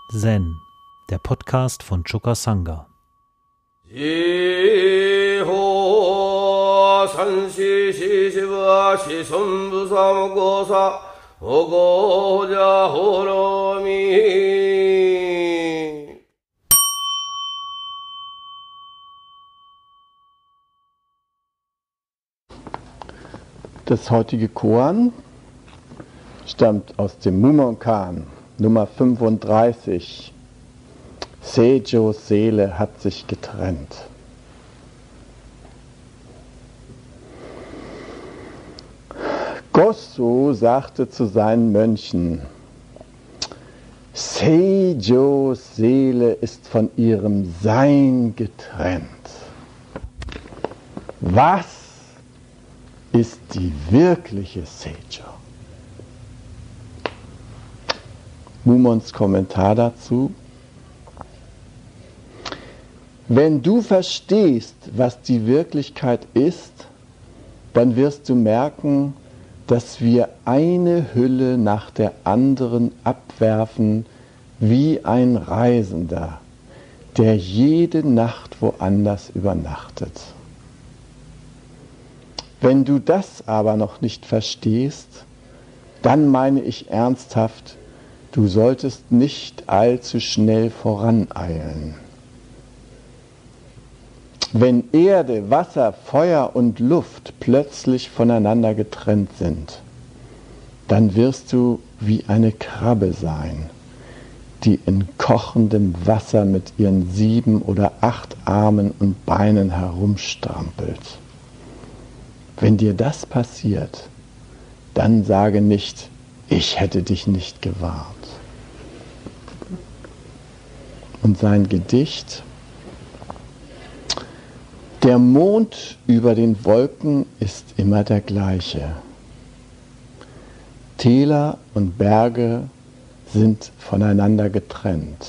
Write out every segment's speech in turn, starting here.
Zen, der Podcast von Choka Sangha. Das heutige Koan stammt aus dem Mumonkan, Nummer 35. Seijos Seele hat sich getrennt. Gosso sagte zu seinen Mönchen: Seijos Seele ist von ihrem Sein getrennt. Was ist die wirkliche Seijo? Mumons Kommentar dazu: Wenn du verstehst, was die Wirklichkeit ist, dann wirst du merken, dass wir eine Hülle nach der anderen abwerfen wie ein Reisender, der jede Nacht woanders übernachtet. Wenn du das aber noch nicht verstehst, dann meine ich ernsthaft, du solltest nicht allzu schnell voraneilen. Wenn Erde, Wasser, Feuer und Luft plötzlich voneinander getrennt sind, dann wirst du wie eine Krabbe sein, die in kochendem Wasser mit ihren 7 oder 8 Armen und Beinen herumstrampelt. Wenn dir das passiert, dann sage nicht, ich hätte dich nicht gewarnt. Und sein Gedicht: Der Mond über den Wolken ist immer der gleiche. Täler und Berge sind voneinander getrennt.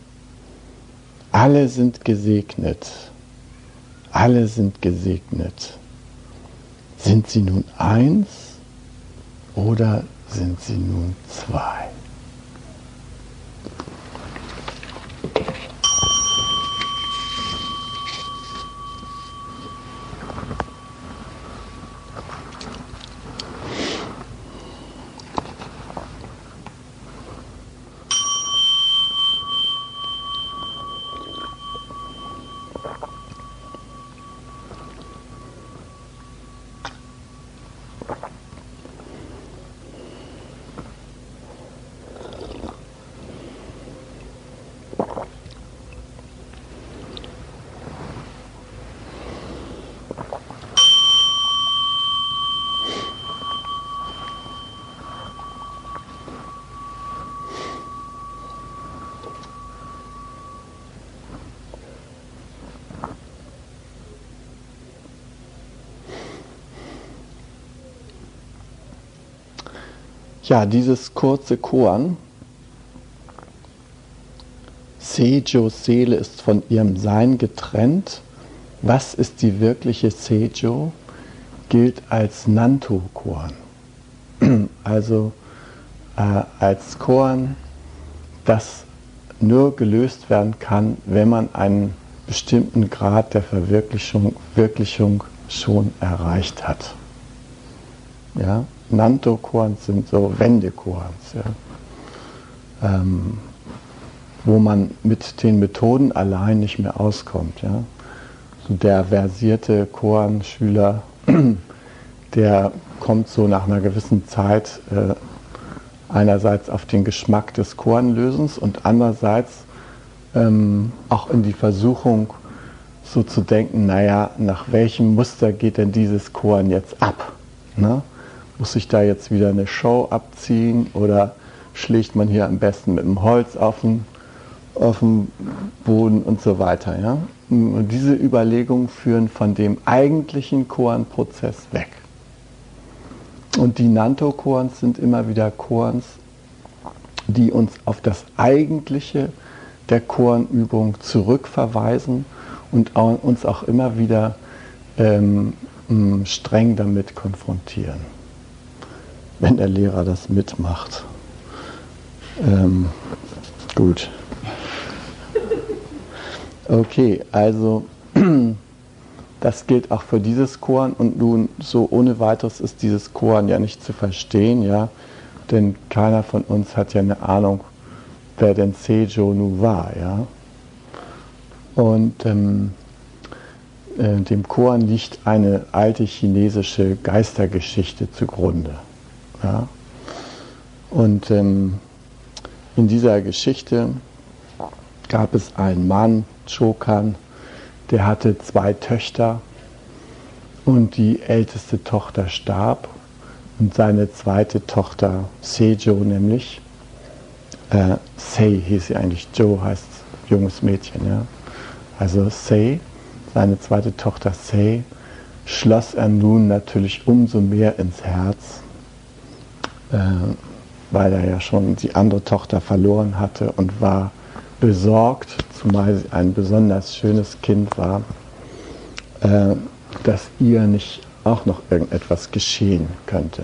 Alle sind gesegnet. Alle sind gesegnet. Sind sie nun eins oder sind sie nun zwei? Ja, dieses kurze Koan, Seijos Seele ist von ihrem Sein getrennt. Was ist die wirkliche Seijo? Gilt als Nanto-Koan. Also als Koan, das nur gelöst werden kann, wenn man einen bestimmten Grad der Verwirklichung schon erreicht hat. Ja? Nanto-Koans sind so Wende-Koans, ja? Wo man mit den Methoden allein nicht mehr auskommt. Ja? So der versierte Koan-Schüler, der kommt so nach einer gewissen Zeit einerseits auf den Geschmack des Koanlösens und andererseits auch in die Versuchung, so zu denken, naja, nach welchem Muster geht denn dieses Koan jetzt ab? Ne? Muss ich da jetzt wieder eine Show abziehen oder schlägt man hier am besten mit dem Holz auf den Boden und so weiter. Ja? Und diese Überlegungen führen von dem eigentlichen Koan-Prozess weg. Und die Nanto-Koans sind immer wieder Koans, die uns auf das Eigentliche der Koan-Übung zurückverweisen und uns auch immer wieder streng damit konfrontieren, wenn der Lehrer das mitmacht. Gut. Okay, also das gilt auch für dieses Koan und nun so ohne weiteres ist dieses Koan ja nicht zu verstehen, ja, denn keiner von uns hat ja eine Ahnung, wer denn Seijo nun war, ja. Und dem Koan liegt eine alte chinesische Geistergeschichte zugrunde, ja. Und in dieser Geschichte gab es einen Mann, Chokan, der hatte 2 Töchter und die älteste Tochter starb und seine zweite Tochter, Seijo nämlich, Sei hieß sie eigentlich, Jo heißt junges Mädchen, ja. Also Sei, seine zweite Tochter Sei, schloss er nun natürlich umso mehr ins Herz, weil er ja schon die andere Tochter verloren hatte und war besorgt, zumal sie ein besonders schönes Kind war, dass ihr nicht auch noch irgendetwas geschehen könnte.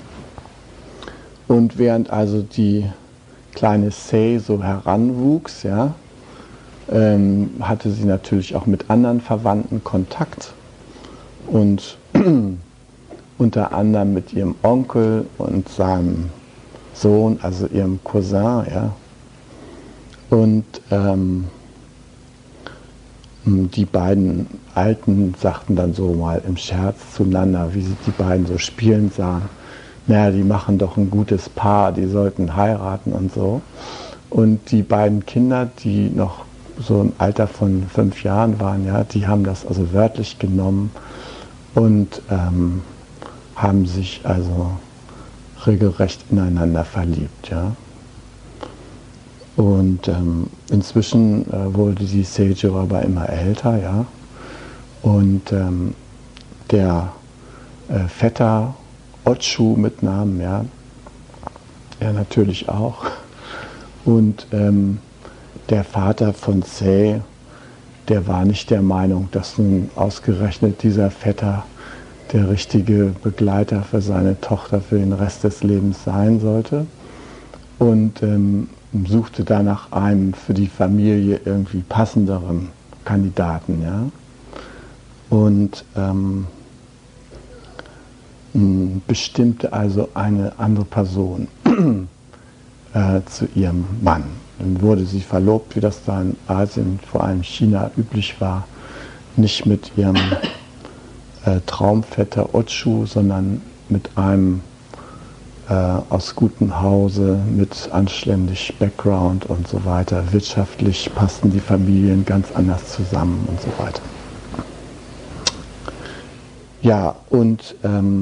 Und während also die kleine Sei so heranwuchs, ja, hatte sie natürlich auch mit anderen Verwandten Kontakt und unter anderem mit ihrem Onkel und seinem Sohn, also ihrem Cousin, ja. Und die beiden Alten sagten dann so mal im Scherz zueinander, wie sie die beiden so spielen sahen, naja, die machen doch ein gutes Paar, die sollten heiraten und so. Und die beiden Kinder, die noch so im Alter von 5 Jahren waren, ja, die haben das also wörtlich genommen und haben sich also regelrecht ineinander verliebt, ja. Und inzwischen wurde die Seijo aber immer älter, ja. Und der Vetter Ochu mit Namen, ja, er natürlich auch. Und der Vater von Sei, der war nicht der Meinung, dass nun ausgerechnet dieser Vetter der richtige Begleiter für seine Tochter für den Rest des Lebens sein sollte. Und suchte da nach einem für die Familie irgendwie passenderen Kandidaten, ja. Und bestimmte also eine andere Person zu ihrem Mann. Dann wurde sie verlobt, wie das da in Asien, vor allem China, üblich war, nicht mit ihrem Traumvetter Ochu, sondern mit einem aus gutem Hause, mit anständig Background und so weiter. Wirtschaftlich passten die Familien ganz anders zusammen und so weiter. Ja, und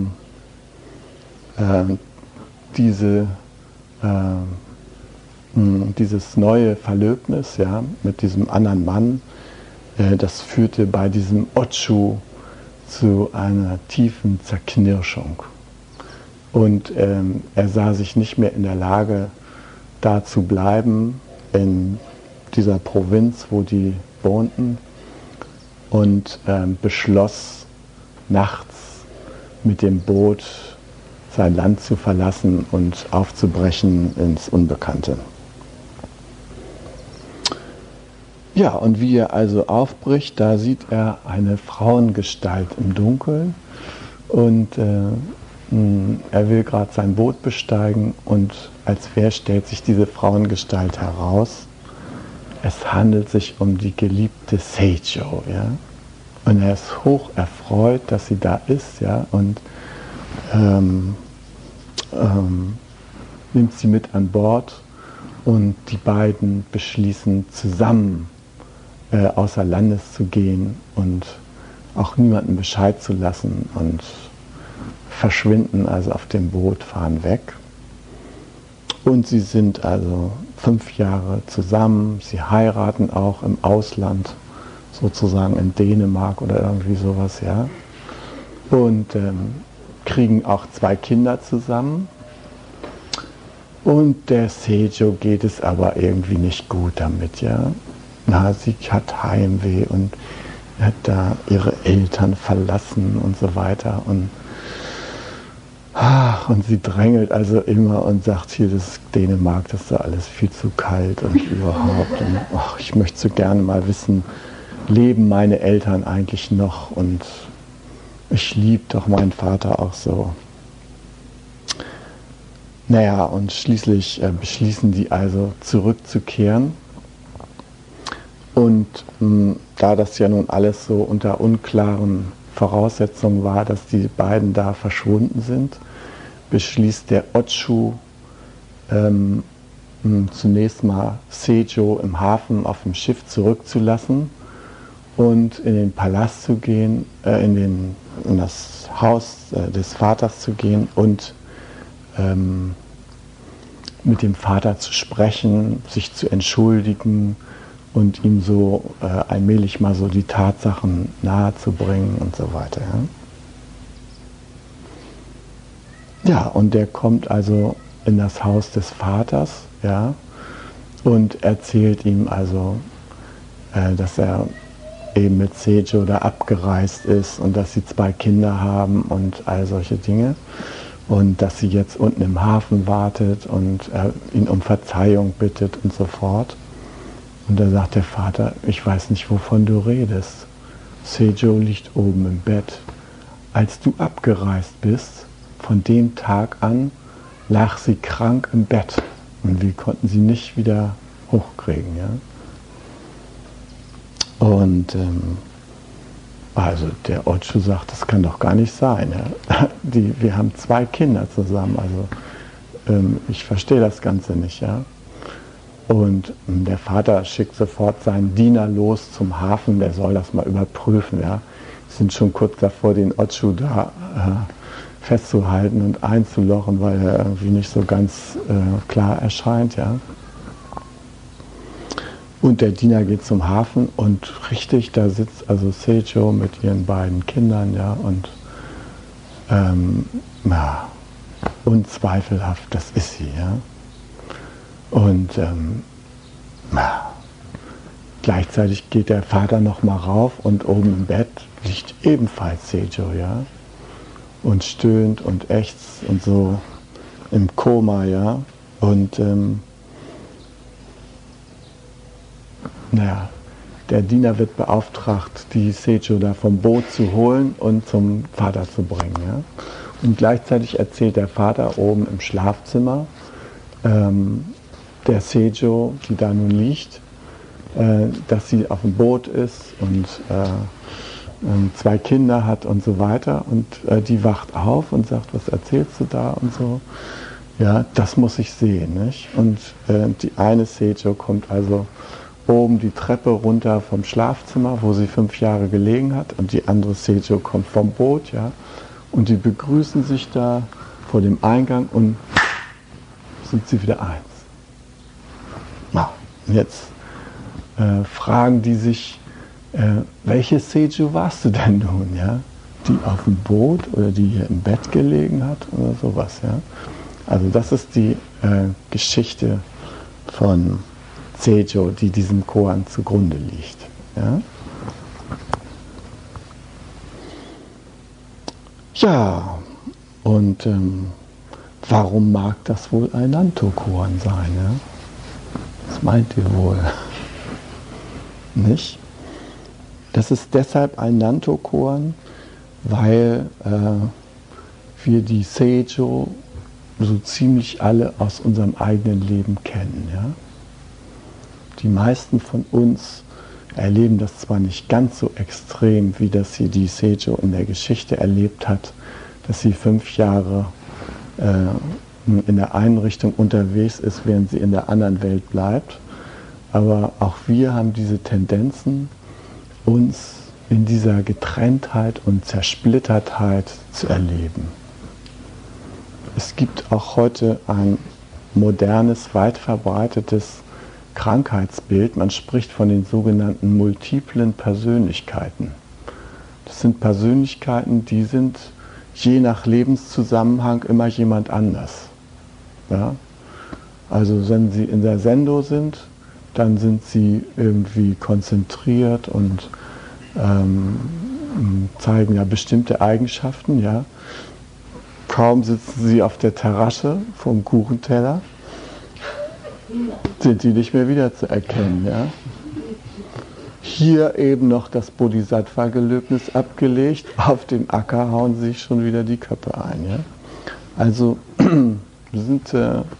dieses neue Verlöbnis, ja, mit diesem anderen Mann, das führte bei diesem Ochu zu einer tiefen Zerknirschung. Und er sah sich nicht mehr in der Lage, da zu bleiben, in dieser Provinz, wo die wohnten, und beschloss, nachts mit dem Boot sein Land zu verlassen und aufzubrechen ins Unbekannte. Ja, und wie er also aufbricht, da sieht er eine Frauengestalt im Dunkeln und er will gerade sein Boot besteigen und als wer stellt sich diese Frauengestalt heraus? Es handelt sich um die geliebte Seijo, ja. Und er ist hoch erfreut, dass sie da ist, ja, und nimmt sie mit an Bord und die beiden beschließen zusammen außer Landes zu gehen und auch niemandem Bescheid zu lassen und verschwinden also auf dem Boot, fahren weg. Und sie sind also 5 Jahre zusammen, sie heiraten auch im Ausland, sozusagen in Dänemark oder irgendwie sowas, ja. Und kriegen auch 2 Kinder zusammen. Und der Seijo geht es aber irgendwie nicht gut damit, ja. Na, sie hat Heimweh und hat da ihre Eltern verlassen und so weiter. Und sie drängelt also immer und sagt, hier, das ist Dänemark, das ist da alles viel zu kalt und überhaupt. Und, ich möchte so gerne mal wissen, leben meine Eltern eigentlich noch und ich liebe doch meinen Vater auch so. Naja, und schließlich beschließen die also zurückzukehren. Und da das ja nun alles so unter unklaren Voraussetzungen war, dass die beiden da verschwunden sind, beschließt der Ochu zunächst mal Seijo im Hafen auf dem Schiff zurückzulassen und in den Palast zu gehen, in das Haus des Vaters zu gehen und mit dem Vater zu sprechen, sich zu entschuldigen und ihm so allmählich mal so die Tatsachen nahezubringen und so weiter. Ja, und der kommt also in das Haus des Vaters, ja, und erzählt ihm also, dass er eben mit Seijo da abgereist ist und dass sie 2 Kinder haben und all solche Dinge. Und dass sie jetzt unten im Hafen wartet und ihn um Verzeihung bittet und so fort. Und da sagt der Vater, ich weiß nicht, wovon du redest. Seijo liegt oben im Bett. Als du abgereist bist, von dem Tag an, lag sie krank im Bett. Und wir konnten sie nicht wieder hochkriegen. Ja? Und also der Ochu sagt, das kann doch gar nicht sein. Ja? Wir haben 2 Kinder zusammen, also ich verstehe das Ganze nicht. Ja? Und der Vater schickt sofort seinen Diener los zum Hafen, der soll das mal überprüfen. Ja? Sind schon kurz davor, den Ochu da festzuhalten und einzulochen, weil er irgendwie nicht so ganz klar erscheint. Ja? Und der Diener geht zum Hafen und richtig, da sitzt also Seijo mit ihren beiden Kindern, ja, und ja, unzweifelhaft, das ist sie, ja. Und ja, gleichzeitig geht der Vater nochmal rauf und oben im Bett liegt ebenfalls Seijo, ja, und stöhnt und ächzt und so im Koma, ja, und naja, der Diener wird beauftragt, die Seijo da vom Boot zu holen und zum Vater zu bringen. Ja? Und gleichzeitig erzählt der Vater oben im Schlafzimmer der Seijo, die da nun liegt, dass sie auf dem Boot ist und 2 Kinder hat und so weiter. Und die wacht auf und sagt, was erzählst du da und so. Ja, das muss ich sehen. Nicht? Und die eine Seijo kommt also oben die Treppe runter vom Schlafzimmer, wo sie 5 Jahre gelegen hat, und die andere Seijo kommt vom Boot, ja, und die begrüßen sich da vor dem Eingang und sind sie wieder eins. Ja, jetzt fragen die sich, welche Seijo warst du denn nun, ja? Die auf dem Boot oder die hier im Bett gelegen hat oder sowas, ja? Also das ist die Geschichte von Seijo, die diesem Koan zugrunde liegt. Ja, ja, und warum mag das wohl ein Nanto-Koan sein? Ja? Was meint ihr wohl? Nicht? Das ist deshalb ein Nanto-Koan, weil wir die Seijo so ziemlich alle aus unserem eigenen Leben kennen. Ja? Die meisten von uns erleben das zwar nicht ganz so extrem, wie das hier die Seijo in der Geschichte erlebt hat, dass sie 5 Jahre in der einen Richtung unterwegs ist, während sie in der anderen Welt bleibt. Aber auch wir haben diese Tendenzen, uns in dieser Getrenntheit und Zersplittertheit zu erleben. Es gibt auch heute ein modernes, weit verbreitetes Krankheitsbild. Man spricht von den sogenannten multiplen Persönlichkeiten. Das sind Persönlichkeiten, die sind je nach Lebenszusammenhang immer jemand anders. Ja? Also wenn sie in der Sendo sind, dann sind sie irgendwie konzentriert und zeigen ja bestimmte Eigenschaften. Ja? Kaum sitzen sie auf der Terrasse vom Kuchenteller, sind die nicht mehr wiederzuerkennen. Ja? hier eben noch das Bodhisattva-Gelöbnis abgelegt, auf dem Acker hauen sich schon wieder die Köpfe ein. Ja? Also wir sind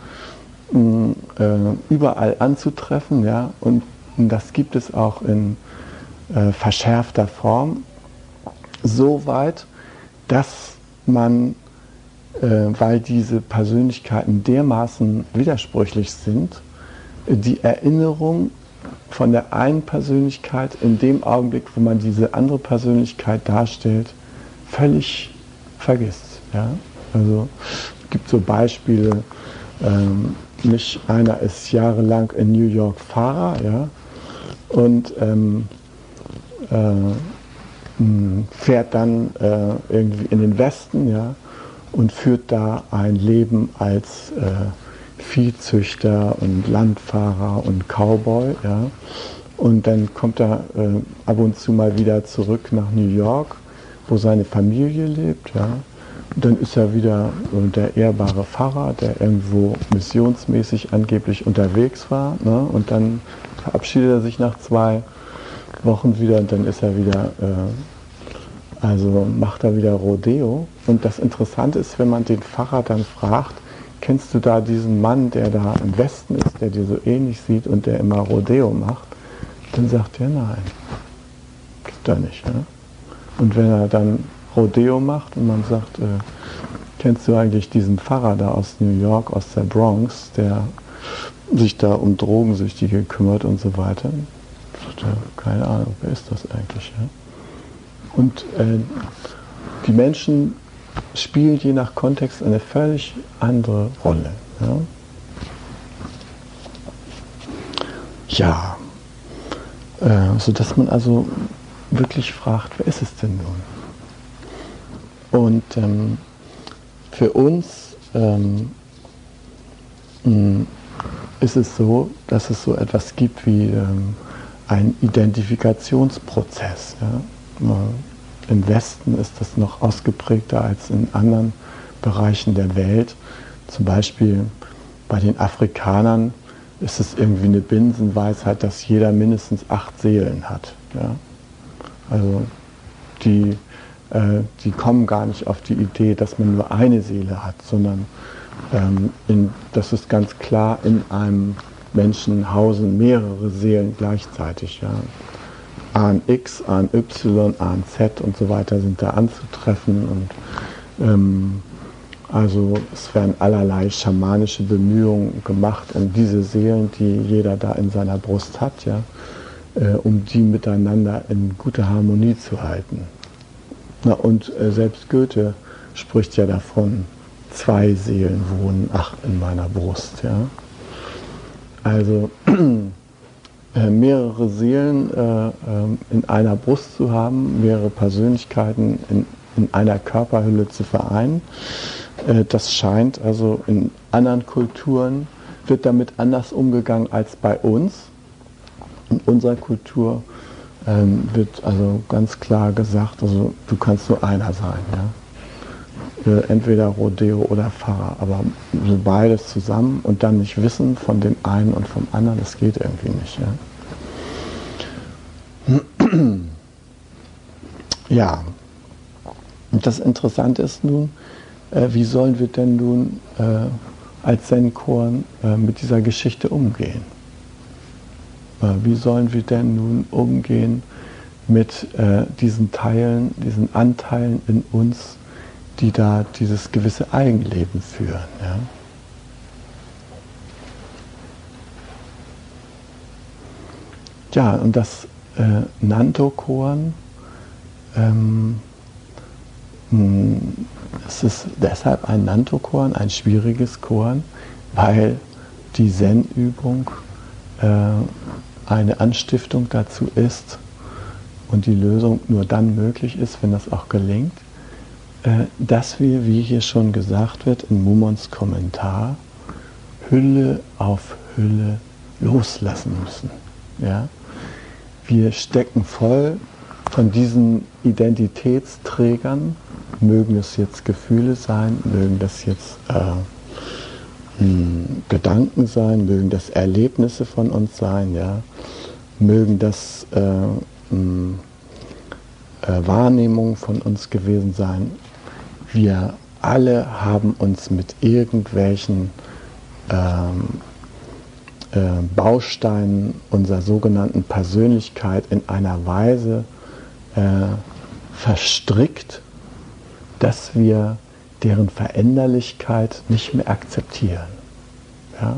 überall anzutreffen, ja? Und das gibt es auch in verschärfter Form, so weit, dass man, weil diese Persönlichkeiten dermaßen widersprüchlich sind, die Erinnerung von der einen Persönlichkeit in dem Augenblick, wo man diese andere Persönlichkeit darstellt, völlig vergisst. Ja? Also es gibt so Beispiele, einer ist jahrelang in New York Pfarrer, ja? Und fährt dann irgendwie in den Westen, ja? Und führt da ein Leben als Viehzüchter und Landfahrer und Cowboy. Ja? Und dann kommt er ab und zu mal wieder zurück nach New York, wo seine Familie lebt. Ja? Und dann ist er wieder der ehrbare Pfarrer, der irgendwo missionsmäßig angeblich unterwegs war. Ne? Und dann verabschiedet er sich nach 2 Wochen wieder und dann ist er wieder, macht er wieder Rodeo. Und das Interessante ist, wenn man den Pfarrer dann fragt, kennst du da diesen Mann, der da im Westen ist, der dir so ähnlich sieht und der immer Rodeo macht? Dann sagt er, nein, gibt er nicht. Ja? Und wenn er dann Rodeo macht und man sagt, kennst du eigentlich diesen Pfarrer da aus New York, aus der Bronx, der sich da um Drogensüchtige kümmert und so weiter? Sagt er, keine Ahnung, wer ist das eigentlich? Ja? Und die Menschen spielen je nach Kontext eine völlig andere Rolle. Ja, sodass man also wirklich fragt, wer ist es denn nun? Und für uns ist es so, dass es so etwas gibt wie einen Identifikationsprozess. Ja? Im Westen ist das noch ausgeprägter als in anderen Bereichen der Welt. Zum Beispiel bei den Afrikanern ist es irgendwie eine Binsenweisheit, dass jeder mindestens 8 Seelen hat. Ja? Also die kommen gar nicht auf die Idee, dass man nur eine Seele hat, sondern das ist ganz klar, in einem Menschen hausen mehrere Seelen gleichzeitig. Ja? Ahn X, Ahn Y, Ahn Z und so weiter sind da anzutreffen. Und also es werden allerlei schamanische Bemühungen gemacht, um diese Seelen, die jeder da in seiner Brust hat, ja, um die miteinander in guter Harmonie zu halten. Na, und selbst Goethe spricht ja davon, 2 Seelen wohnen, in meiner Brust. Ja. Also mehrere Seelen in einer Brust zu haben, mehrere Persönlichkeiten in einer Körperhülle zu vereinen, das scheint also in anderen Kulturen, wird damit anders umgegangen als bei uns. In unserer Kultur wird also ganz klar gesagt, also du kannst nur einer sein. Ja? Entweder Rodeo oder Pfarrer, aber so beides zusammen und dann nicht wissen von dem einen und vom anderen, das geht irgendwie nicht. Ja, ja. Und das Interessante ist nun, wie sollen wir denn nun als Zen-Chor mit dieser Geschichte umgehen? Wie sollen wir denn nun umgehen mit diesen Teilen, diesen Anteilen in uns, die da dieses gewisse Eigenleben führen? Ja? Ja, und das Nanto-Koan, es ist deshalb ein Nanto-Koan, ein schwieriges Koan, weil die Zen-Übung eine Anstiftung dazu ist und die Lösung nur dann möglich ist, wenn das auch gelingt, dass wir, wie hier schon gesagt wird in Mumons Kommentar, Hülle auf Hülle loslassen müssen. Ja? Wir stecken voll von diesen Identitätsträgern, mögen es jetzt Gefühle sein, mögen das jetzt Gedanken sein, mögen das Erlebnisse von uns sein, ja, mögen das Wahrnehmungen von uns gewesen sein. Wir alle haben uns mit irgendwelchen Bausteinen unserer sogenannten Persönlichkeit in einer Weise verstrickt, dass wir deren Veränderlichkeit nicht mehr akzeptieren. Ja?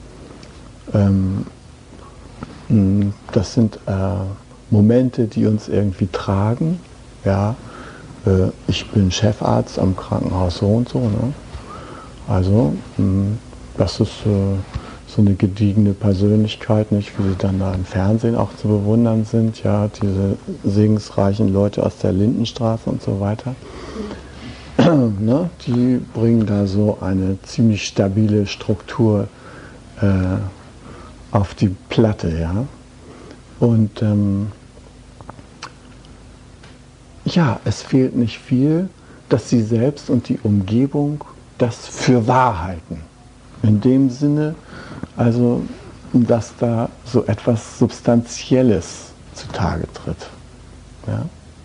Das sind Momente, die uns irgendwie tragen. Ja? Ich bin Chefarzt am Krankenhaus so und so. Ne? Also das ist so eine gediegene Persönlichkeit, nicht, wie sie dann da im Fernsehen auch zu bewundern sind, ja, diese segensreichen Leute aus der Lindenstraße und so weiter. Ne, die bringen da so eine ziemlich stabile Struktur auf die Platte, ja. Und ja, es fehlt nicht viel, dass sie selbst und die Umgebung das für wahr halten. In dem Sinne, also, dass da so etwas Substanzielles zutage tritt. Ja?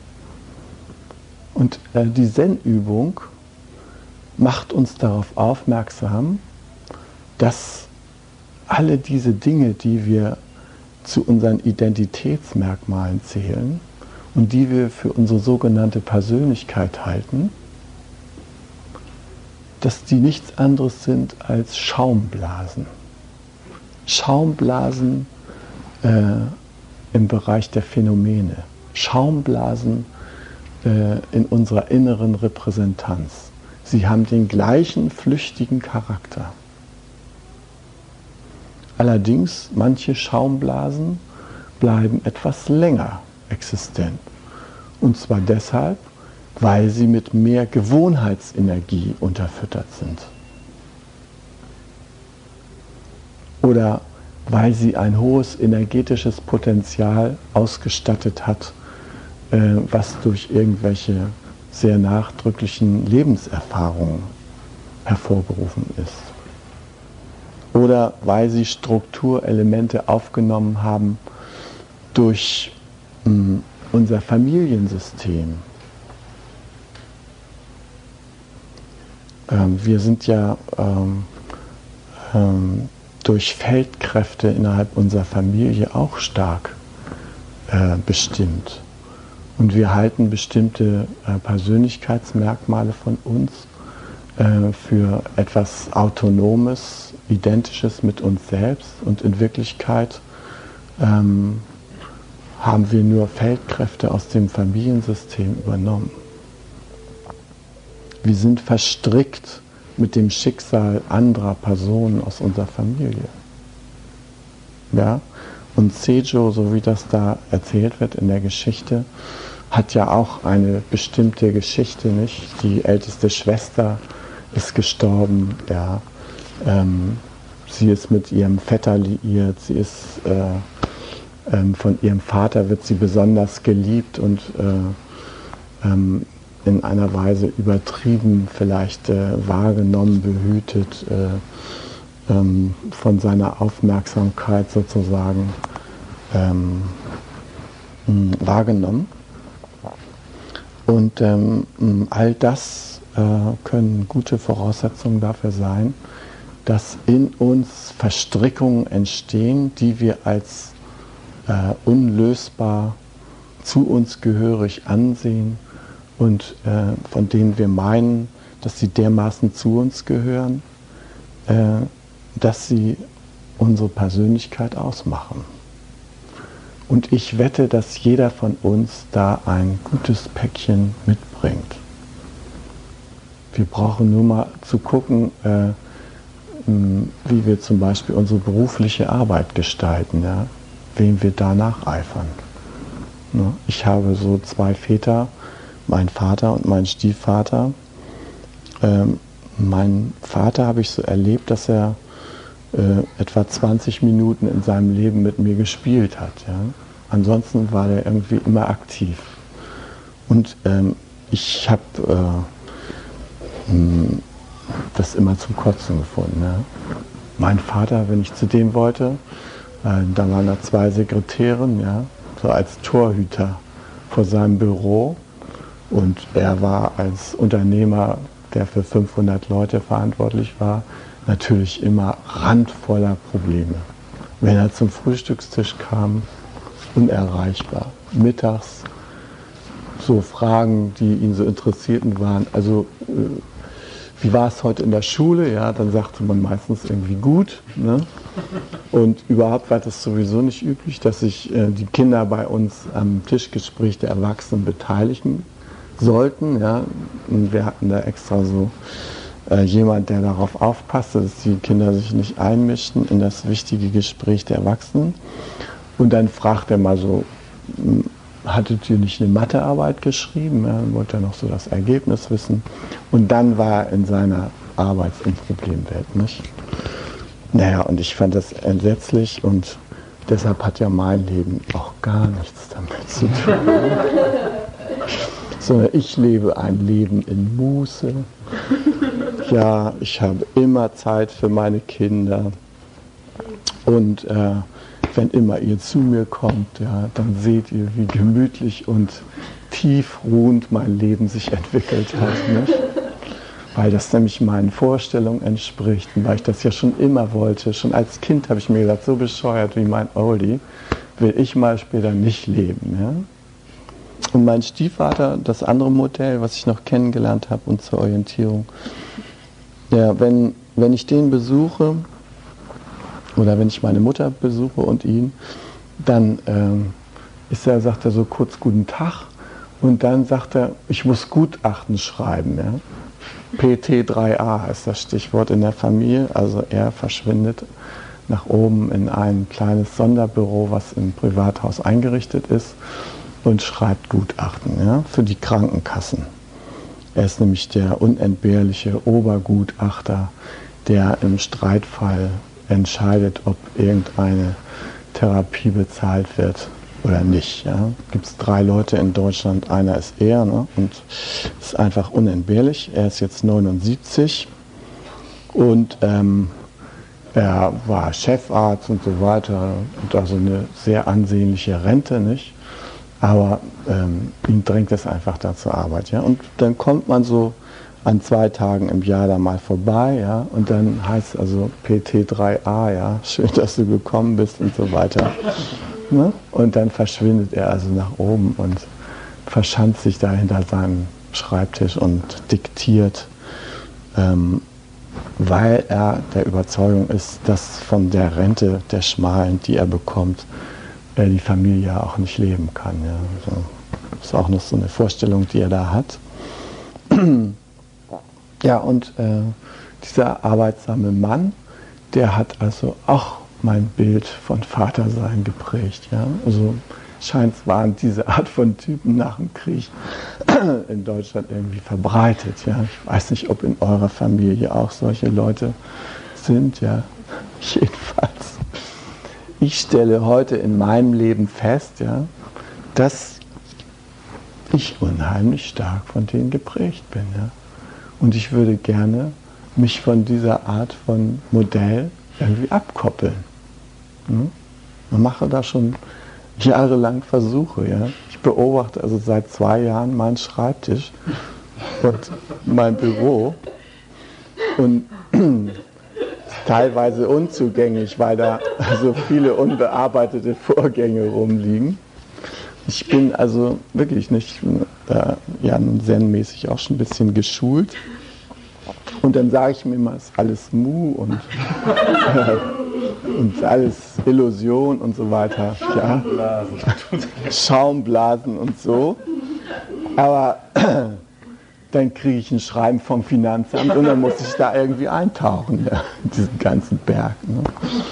Und die Zen-Übung macht uns darauf aufmerksam, dass alle diese Dinge, die wir zu unseren Identitätsmerkmalen zählen und die wir für unsere sogenannte Persönlichkeit halten, dass die nichts anderes sind als Schaumblasen. Schaumblasen im Bereich der Phänomene. Schaumblasen in unserer inneren Repräsentanz. Sie haben den gleichen flüchtigen Charakter. Allerdings, manche Schaumblasen bleiben etwas länger existent. Und zwar deshalb, weil sie mit mehr Gewohnheitsenergie unterfüttert sind. Oder weil sie ein hohes energetisches Potenzial ausgestattet hat, was durch irgendwelche sehr nachdrücklichen Lebenserfahrungen hervorgerufen ist. Oder weil sie Strukturelemente aufgenommen haben durch unser Familiensystem. Wir sind ja durch Feldkräfte innerhalb unserer Familie auch stark bestimmt. Und wir halten bestimmte Persönlichkeitsmerkmale von uns für etwas Autonomes, Identisches mit uns selbst. Und in Wirklichkeit haben wir nur Feldkräfte aus dem Familiensystem übernommen. Wir sind verstrickt mit dem Schicksal anderer Personen aus unserer Familie. Ja? Und Seijo, so wie das da erzählt wird in der Geschichte, hat ja auch eine bestimmte Geschichte, nicht? Die älteste Schwester ist gestorben, ja. Sie ist mit ihrem Vetter liiert, sie ist von ihrem Vater wird sie besonders geliebt und in einer Weise übertrieben vielleicht wahrgenommen, behütet, von seiner Aufmerksamkeit sozusagen wahrgenommen. Und all das können gute Voraussetzungen dafür sein, dass in uns Verstrickungen entstehen, die wir als unlösbar zu uns gehörig ansehen und von denen wir meinen, dass sie dermaßen zu uns gehören, dass sie unsere Persönlichkeit ausmachen. Und ich wette, dass jeder von uns da ein gutes Päckchen mitbringt. Wir brauchen nur mal zu gucken, wie wir zum Beispiel unsere berufliche Arbeit gestalten, ja? Wem wir da nacheifern. Ne? Ich habe so zwei Väter, mein Vater und mein Stiefvater. Mein Vater habe ich so erlebt, dass er etwa 20 Minuten in seinem Leben mit mir gespielt hat. Ja? Ansonsten war er irgendwie immer aktiv. Und ich habe das immer zum Kotzen gefunden. Ja? Mein Vater, wenn ich zu dem wollte, Da waren da 2 Sekretärinnen, ja, so als Torhüter vor seinem Büro. Und er war als Unternehmer, der für 500 Leute verantwortlich war, natürlich immer randvoller Probleme. Wenn er zum Frühstückstisch kam, unerreichbar. Mittags so Fragen, die ihn so interessierten, waren, also wie war es heute in der Schule? Ja, dann sagte man meistens irgendwie gut. Ne? Und überhaupt war das sowieso nicht üblich, dass sich die Kinder bei uns am Tischgespräch der Erwachsenen beteiligen sollten. Ja? Und wir hatten da extra so jemand, der darauf aufpasste, dass die Kinder sich nicht einmischten in das wichtige Gespräch der Erwachsenen. Und dann fragt er mal so, hattet ihr nicht eine Mathearbeit geschrieben? Ja, dann wollte er noch so das Ergebnis wissen. Und dann war er in seiner Arbeits- und Problemwelt. Nicht? Naja, und ich fand das entsetzlich und deshalb hat ja mein Leben auch gar nichts damit zu tun. Sondern ich lebe ein Leben in Muße. Ja, ich habe immer Zeit für meine Kinder. Und wenn immer ihr zu mir kommt, ja, dann seht ihr, wie gemütlich und tiefruhend mein Leben sich entwickelt hat. Nicht? Weil das nämlich meinen Vorstellungen entspricht und weil ich das ja schon immer wollte. Schon als Kind habe ich mir gesagt, so bescheuert wie mein Oldie will ich mal später nicht leben. Ja? Und mein Stiefvater, das andere Modell, was ich noch kennengelernt habe und zur Orientierung, ja, wenn ich den besuche, oder wenn ich meine Mutter besuche und ihn, dann sagt er so kurz Guten Tag und dann sagt er, ich muss Gutachten schreiben. Ja? PT3a ist das Stichwort in der Familie. Also er verschwindet nach oben in ein kleines Sonderbüro, was im Privathaus eingerichtet ist und schreibt Gutachten, ja, für die Krankenkassen. Er ist nämlich der unentbehrliche Obergutachter, der im Streitfall entscheidet, ob irgendeine Therapie bezahlt wird oder nicht. Ja. Gibt es 3 Leute in Deutschland, einer ist er, ne, und ist einfach unentbehrlich. Er ist jetzt 79 und er war Chefarzt und so weiter und also eine sehr ansehnliche Rente, nicht? Aber ihn drängt es einfach da zur Arbeit. Ja. Und dann kommt man so an 2 Tagen im Jahr da mal vorbei, ja, und dann heißt es also PT3a, ja, schön, dass du gekommen bist und so weiter. Ne? Und dann verschwindet er also nach oben und verschanzt sich da hinter seinem Schreibtisch und diktiert, weil er der Überzeugung ist, dass von der Rente, der schmalen, die er bekommt, die Familie auch nicht leben kann. Ja. Also, das ist auch noch so eine Vorstellung, die er da hat. Ja, und dieser arbeitsame Mann, der hat also auch mein Bild von Vatersein geprägt. Ja? Also scheint waren diese Art von Typen nach dem Krieg in Deutschland irgendwie verbreitet. Ja? Ich weiß nicht, ob in eurer Familie auch solche Leute sind. Ja? Jedenfalls. Ich stelle heute in meinem Leben fest, ja, dass ich unheimlich stark von denen geprägt bin. Ja? Und ich würde gerne mich von dieser Art von Modell irgendwie abkoppeln. Hm? Man mache da schon jahrelang Versuche. Ja? Ich beobachte also seit 2 Jahren meinen Schreibtisch und mein Büro und teilweise unzugänglich, weil da so viele unbearbeitete Vorgänge rumliegen. Ich bin also wirklich nicht, ja, nun zen-mäßig auch schon ein bisschen geschult. Und dann sage ich mir immer, es ist alles Mu und alles Illusion und so weiter. Ja. Schaumblasen und so. Aber dann kriege ich ein Schreiben vom Finanzamt und dann muss ich da irgendwie eintauchen, ja, in diesen ganzen Berg. Ne.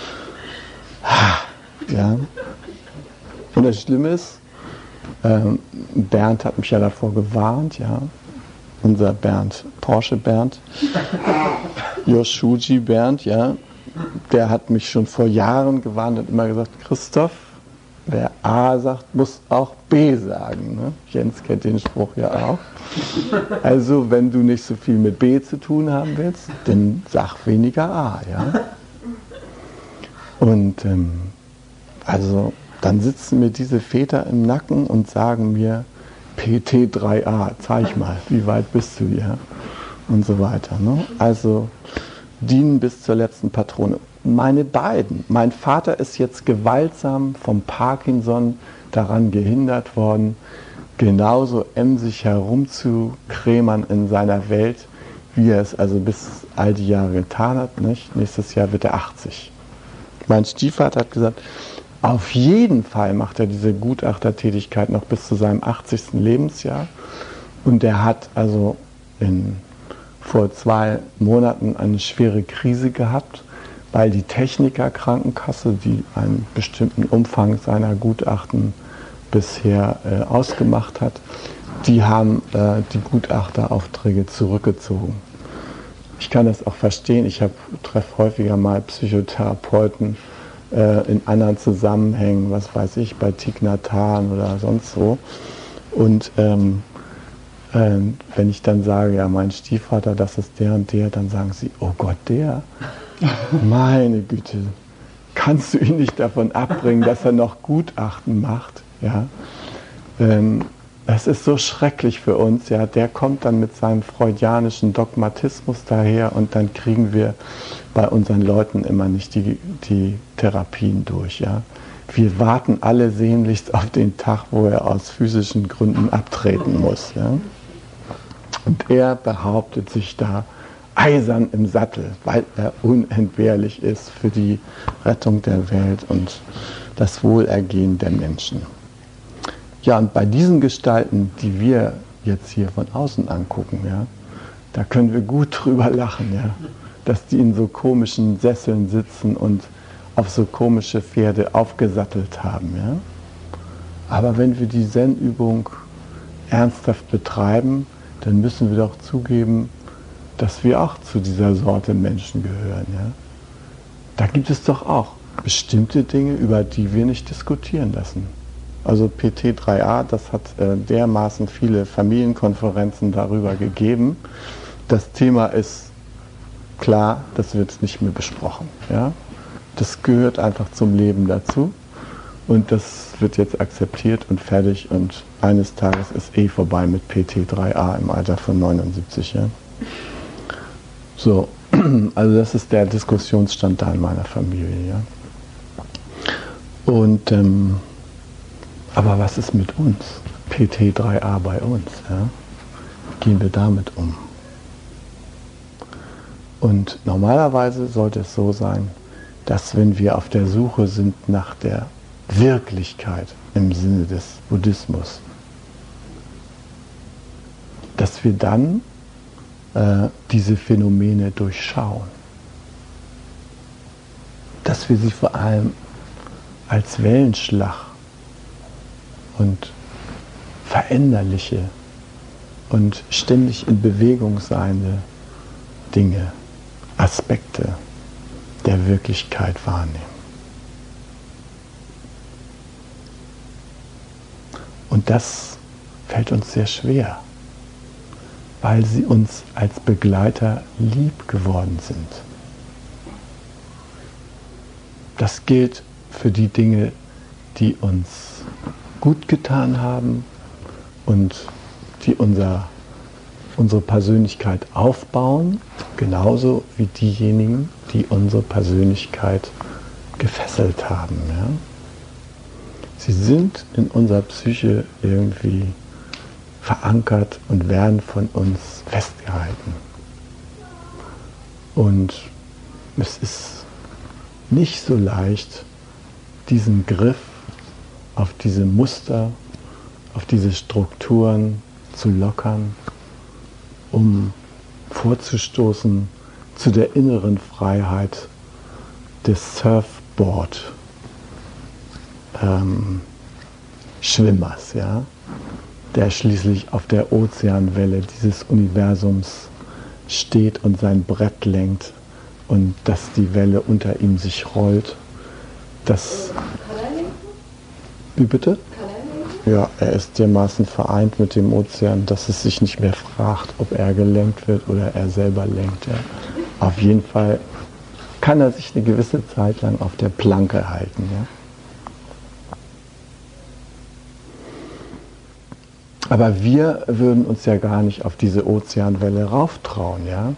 Ja. Und das Schlimme ist, Bernd hat mich ja davor gewarnt, ja. Unser Bernd, Porsche Bernd, Yoshuji Bernd, ja, der hat mich schon vor Jahren gewarnt und immer gesagt, Christoph, wer A sagt, muss auch B sagen. Ne? Jens kennt den Spruch ja auch. Also wenn du nicht so viel mit B zu tun haben willst, dann sag weniger A. Ja? Und Also dann sitzen mir diese Väter im Nacken und sagen mir, PT3a, zeig mal, wie weit bist du hier? Und so weiter. Ne? Also dienen bis zur letzten Patrone. Meine beiden, mein Vater ist jetzt gewaltsam vom Parkinson daran gehindert worden, genauso emsig herumzukrämern in seiner Welt, wie er es also bis all die Jahre getan hat. Nicht? Nächstes Jahr wird er 80. Mein Stiefvater hat gesagt, auf jeden Fall macht er diese Gutachtertätigkeit noch bis zu seinem 80. Lebensjahr. Und er hat also vor 2 Monaten eine schwere Krise gehabt, weil die Technikerkrankenkasse, die einen bestimmten Umfang seiner Gutachten bisher ausgemacht hat, die haben die Gutachteraufträge zurückgezogen. Ich kann das auch verstehen, ich treffe häufiger mal Psychotherapeuten in anderen Zusammenhängen, was weiß ich, bei Thich Nhat Hanh oder sonst so. Und wenn ich dann sage, ja, mein Stiefvater, das ist der und der, dann sagen sie, oh Gott, der? Meine Güte, kannst du ihn nicht davon abbringen, dass er noch Gutachten macht? Ja? Das ist so schrecklich für uns. Ja? Der kommt dann mit seinem freudianischen Dogmatismus daher und dann kriegen wir bei unseren Leuten immer nicht die Therapien durch. Ja? Wir warten alle sehnlichst auf den Tag, wo er aus physischen Gründen abtreten muss. Ja? Und er behauptet sich da eisern im Sattel, weil er unentbehrlich ist für die Rettung der Welt und das Wohlergehen der Menschen. Ja, und bei diesen Gestalten, die wir jetzt hier von außen angucken, ja, da können wir gut drüber lachen, ja, dass die in so komischen Sesseln sitzen und auf so komische Pferde aufgesattelt haben. Ja. Aber wenn wir die Zen-Übung ernsthaft betreiben, dann müssen wir doch zugeben, dass wir auch zu dieser Sorte Menschen gehören. Ja? Da gibt es doch auch bestimmte Dinge, über die wir nicht diskutieren lassen. Also PT3a, das hat dermaßen viele Familienkonferenzen darüber gegeben. Das Thema ist klar, das wird nicht mehr besprochen. Ja? Das gehört einfach zum Leben dazu und das wird jetzt akzeptiert und fertig und eines Tages ist vorbei mit PT3a im Alter von 79. Ja? So, also das ist der Diskussionsstand da in meiner Familie. Ja? Und, aber was ist mit uns? PT3a bei uns. Ja? Wie gehen wir damit um? Und normalerweise sollte es so sein, dass wenn wir auf der Suche sind nach der Wirklichkeit im Sinne des Buddhismus, dass wir dann diese Phänomene durchschauen. Dass wir sie vor allem als Wellenschlag und veränderliche und ständig in Bewegung seiende Dinge, Aspekte der Wirklichkeit wahrnehmen. Und das fällt uns sehr schwer, weil sie uns als Begleiter lieb geworden sind. Das gilt für die Dinge, die uns gut getan haben und die unsere Persönlichkeit aufbauen, genauso wie diejenigen, die unsere Persönlichkeit gefesselt haben. Ja? Sie sind in unserer Psyche irgendwie verankert und werden von uns festgehalten. Und es ist nicht so leicht, diesen Griff auf diese Muster, auf diese Strukturen zu lockern, um vorzustoßen zu der inneren Freiheit des Surfboard-Schwimmers, ja? Der schließlich auf der Ozeanwelle dieses Universums steht und sein Brett lenkt und dass die Welle unter ihm sich rollt. Wie bitte? Ja, er ist dermaßen vereint mit dem Ozean, dass es sich nicht mehr fragt, ob er gelenkt wird oder er selber lenkt. Ja. Auf jeden Fall kann er sich eine gewisse Zeit lang auf der Planke halten. Ja. Aber wir würden uns ja gar nicht auf diese Ozeanwelle rauftrauen, ja?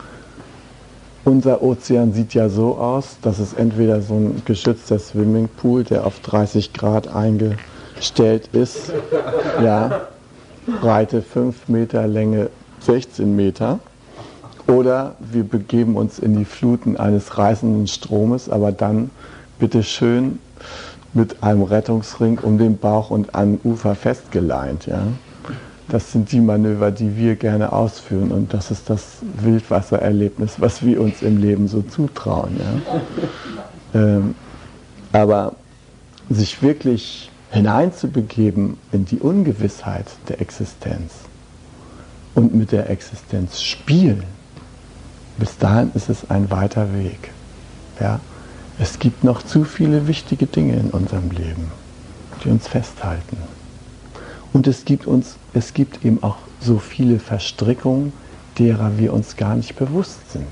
Unser Ozean sieht ja so aus, dass es entweder so ein geschützter Swimmingpool, der auf 30 Grad eingestellt ist, ja, Breite 5 Meter, Länge 16 Meter, oder wir begeben uns in die Fluten eines reißenden Stromes, aber dann bitte schön mit einem Rettungsring um den Bauch und am Ufer festgeleint, ja. Das sind die Manöver, die wir gerne ausführen, und das ist das Wildwassererlebnis, was wir uns im Leben so zutrauen. Ja? Aber sich wirklich hineinzubegeben in die Ungewissheit der Existenz und mit der Existenz spielen, bis dahin ist es ein weiter Weg. Ja? Es gibt noch zu viele wichtige Dinge in unserem Leben, die uns festhalten. Und es gibt eben auch so viele Verstrickungen, derer wir uns gar nicht bewusst sind.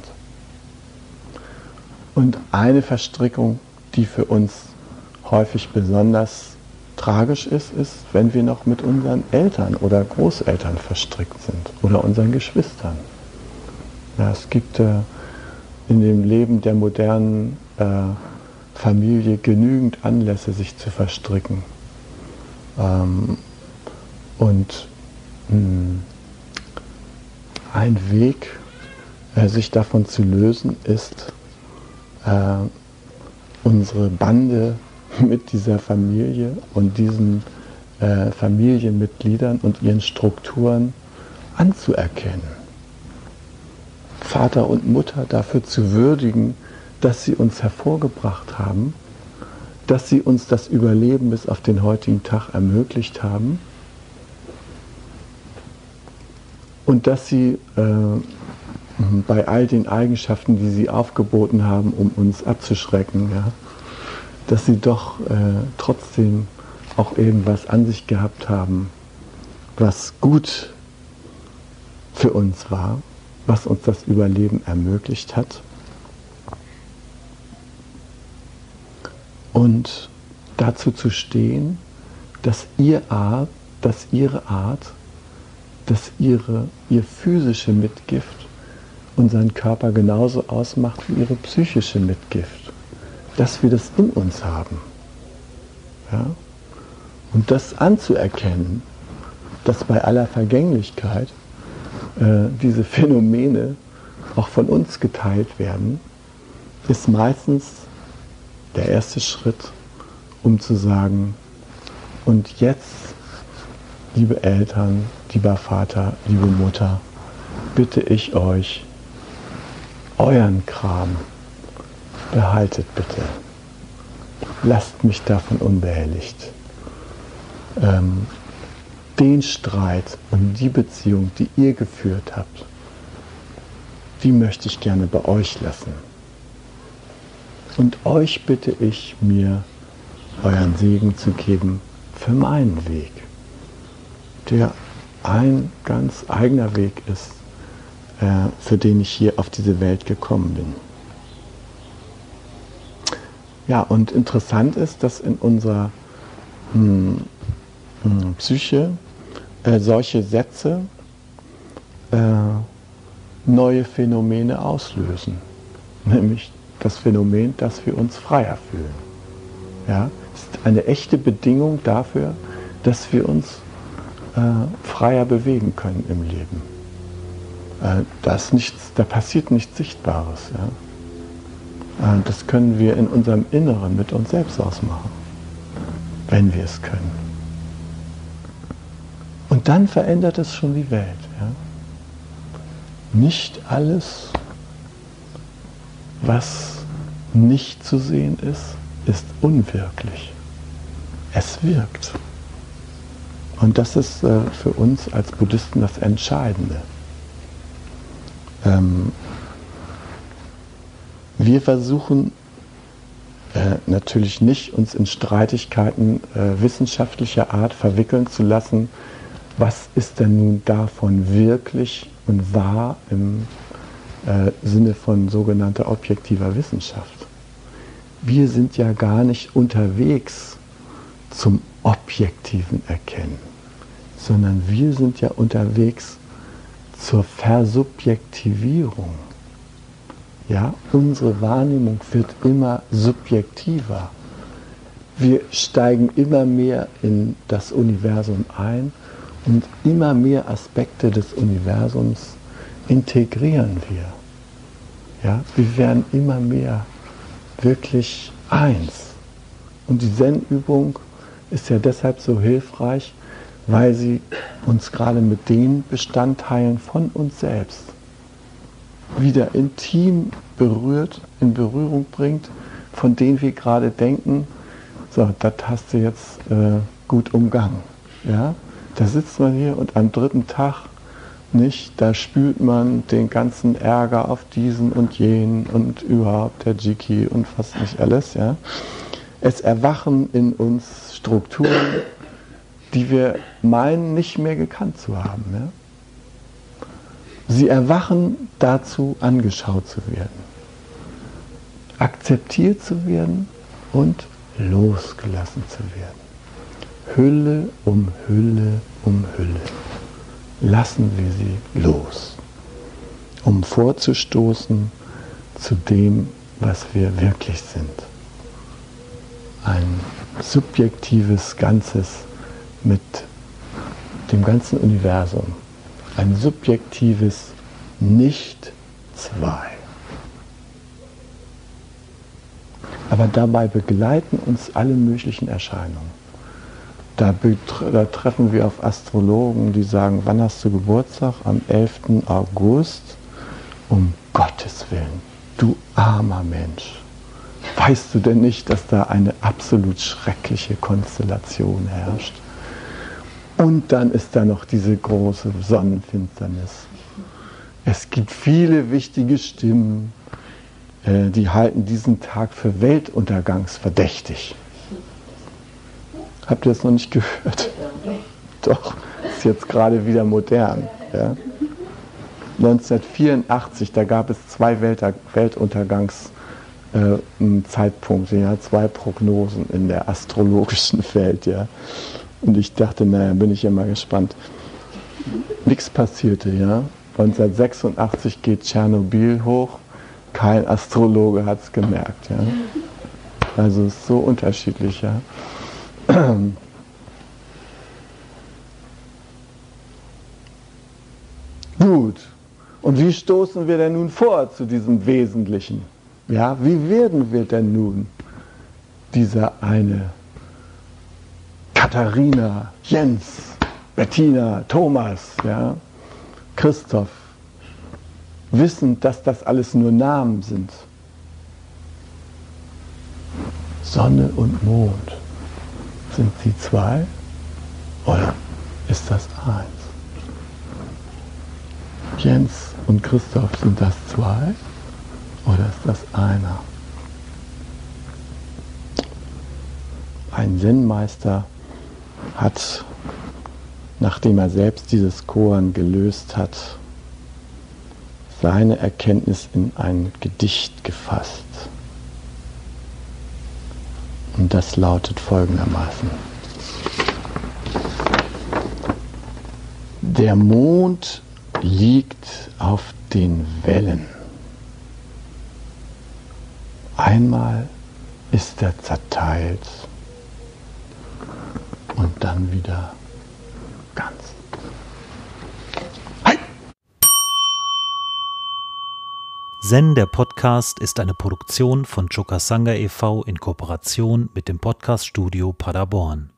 Und eine Verstrickung, die für uns häufig besonders tragisch ist, ist, wenn wir noch mit unseren Eltern oder Großeltern verstrickt sind oder unseren Geschwistern. Ja, es gibt in dem Leben der modernen Familie genügend Anlässe, sich zu verstricken. Und ein Weg, sich davon zu lösen, ist, unsere Bande mit dieser Familie und diesen Familienmitgliedern und ihren Strukturen anzuerkennen. Vater und Mutter dafür zu würdigen, dass sie uns hervorgebracht haben, dass sie uns das Überleben bis auf den heutigen Tag ermöglicht haben, und dass sie bei all den Eigenschaften, die sie aufgeboten haben, um uns abzuschrecken, ja, dass sie doch trotzdem auch irgendwas an sich gehabt haben, was gut für uns war, was uns das Überleben ermöglicht hat. Und dazu zu stehen, dass ihre Art, dass ihr physische Mitgift unseren Körper genauso ausmacht wie ihre psychische Mitgift. Dass wir das in uns haben. Ja? Und das anzuerkennen, dass bei aller Vergänglichkeit diese Phänomene auch von uns geteilt werden, ist meistens der erste Schritt, um zu sagen, und jetzt, liebe Eltern, lieber Vater, liebe Mutter, bitte ich euch, euren Kram behaltet bitte. Lasst mich davon unbehelligt. Den Streit und die Beziehung, die ihr geführt habt, die möchte ich gerne bei euch lassen. Und euch bitte ich, mir euren Segen zu geben für meinen Weg, der ein ganz eigener Weg ist, für den ich hier auf diese Welt gekommen bin. Ja, und interessant ist, dass in unserer Psyche solche Sätze neue Phänomene auslösen. Nämlich das Phänomen, dass wir uns freier fühlen. Ja, es ist eine echte Bedingung dafür, dass wir uns freier bewegen können im Leben. Da passiert nichts Sichtbares. Ja? Das können wir in unserem Inneren mit uns selbst ausmachen, wenn wir es können. Und dann verändert es schon die Welt. Ja? Nicht alles, was nicht zu sehen ist, ist unwirklich. Es wirkt. Und das ist für uns als Buddhisten das Entscheidende. Wir versuchen natürlich nicht, uns in Streitigkeiten wissenschaftlicher Art verwickeln zu lassen. Was ist denn nun davon wirklich und wahr im Sinne von sogenannter objektiver Wissenschaft? Wir sind ja gar nicht unterwegs zum objektiven Erkennen. sondern wir sind ja unterwegs zur Versubjektivierung. Ja, unsere Wahrnehmung wird immer subjektiver. Wir steigen immer mehr in das Universum ein und immer mehr Aspekte des Universums integrieren wir. Ja, wir werden immer mehr wirklich eins. Und die Zen-Übung ist ja deshalb so hilfreich, weil sie uns gerade mit den Bestandteilen von uns selbst wieder intim berührt, in Berührung bringt, von denen wir gerade denken, so, das hast du jetzt gut umgangen. Ja? Da sitzt man hier und am dritten Tag nicht, da spült man den ganzen Ärger auf diesen und jenen und überhaupt der Jiki und fast nicht alles. Ja? Es erwachen in uns Strukturen, die wir meinen, nicht mehr gekannt zu haben. Ja? Sie erwachen dazu, angeschaut zu werden, akzeptiert zu werden und losgelassen zu werden. Hülle um Hülle um Hülle. Lassen wir sie los, um vorzustoßen zu dem, was wir wirklich sind. Ein subjektives Ganzes mit dem ganzen Universum. Ein subjektives Nicht-Zwei. Aber dabei begleiten uns alle möglichen Erscheinungen. Da treffen wir auf Astrologen, die sagen, wann hast du Geburtstag? Am 11. August. Um Gottes Willen, du armer Mensch. Weißt du denn nicht, dass da eine absolut schreckliche Konstellation herrscht? Und dann ist da noch diese große Sonnenfinsternis. Es gibt viele wichtige Stimmen, die halten diesen Tag für weltuntergangsverdächtig. Habt ihr das noch nicht gehört? Doch, ist jetzt gerade wieder modern. Ja? 1984, da gab es 2 Weltuntergangszeitpunkte, ja, 2 Prognosen in der astrologischen Welt. Ja? Und ich dachte, naja, bin ich ja mal gespannt. Nichts passierte, ja. 1986 geht Tschernobyl hoch, kein Astrologe hat es gemerkt. Ja? Also es ist so unterschiedlich, ja. Gut, und wie stoßen wir denn nun vor zu diesem Wesentlichen? Ja, wie werden wir denn nun dieser eine Katharina, Jens, Bettina, Thomas, ja, Christoph, wissend, dass das alles nur Namen sind? Sonne und Mond. Sind sie 2 oder ist das 1? Jens und Christoph, sind das 2 oder ist das einer? Ein Zen-Meister hat, nachdem er selbst dieses Koan gelöst hat, seine Erkenntnis in ein Gedicht gefasst. Und das lautet folgendermaßen: Der Mond liegt auf den Wellen. Einmal ist er zerteilt und dann wieder ganz. Hi! Zen, der Podcast, ist eine Produktion von Chokasanga e.V. in Kooperation mit dem Podcast-Studio Paderborn.